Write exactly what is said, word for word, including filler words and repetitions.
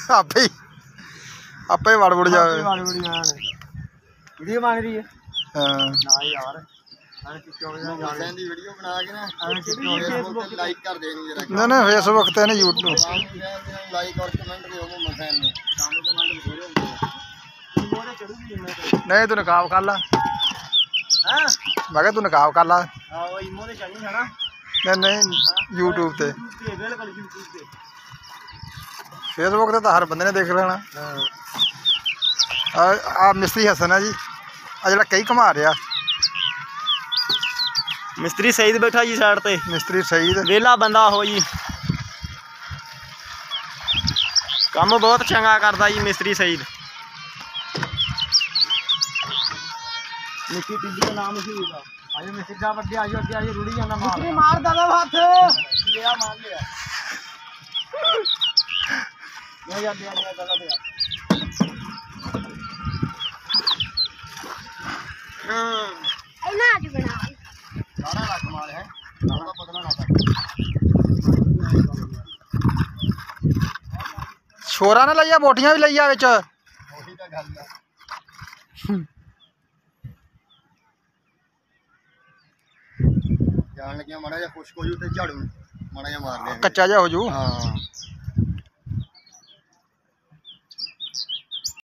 आपे ही आपे ही वड़ वुड़ जाए वीडियो बन रही है हाँ ना यार वीडियो बना के ना फेसबुक लाइक कर देनी जरा ना ना फेसबुक ते ना यूट्यूब लाइक और कमेंट करो मैं फैन ने सामने कमेंट बथेरे होंगे मोरे चढ़ूगी मैं नहीं तू नकाब कर ला हां मैं कहा तू नकाब कर ला हां वो इमो ते चढ़नी है ना नहीं नहीं यूट्यूब ते बिल्कुल यूट्यूब ते फेसबुक ते तो हर बंदे ने देख लेना आ आ मिस्त्री हसन है जी आ जड़ा कई घुमा रहा मिस्त्री सईद बैठा जी साइड ते मिस्त्री सईद वेला बंदा हो जी काम बहुत चंगा करता जी मिस्त्री सईद मिस्त्री टिड्डी का नाम मशहूर है आयो मिस्त्री साहब अगे आयो अगे आयो रुड़ी जाना मार मिस्त्री मार दादा हाथ लिया मार लिया ले जा ले जा दादा ले हां इना आज बना सारा रख माल है सारा पतला ना कर छोरा ने लिया बोटियां भी लिया विच ਉਹੀ ਤਾਂ ਗੱਲ ਆ ਜਾਣ ਲੱਗਿਆ ਮਾੜਾ ਜਿਹਾ ਖੁਸ਼ਕ ਹੋ ਜੂ ਤੇ ਝਾੜੂ ਮਾੜਾ ਜਿਹਾ ਮਾਰ ਲਿਆ कच्चा जा हो जू ਹਾਂ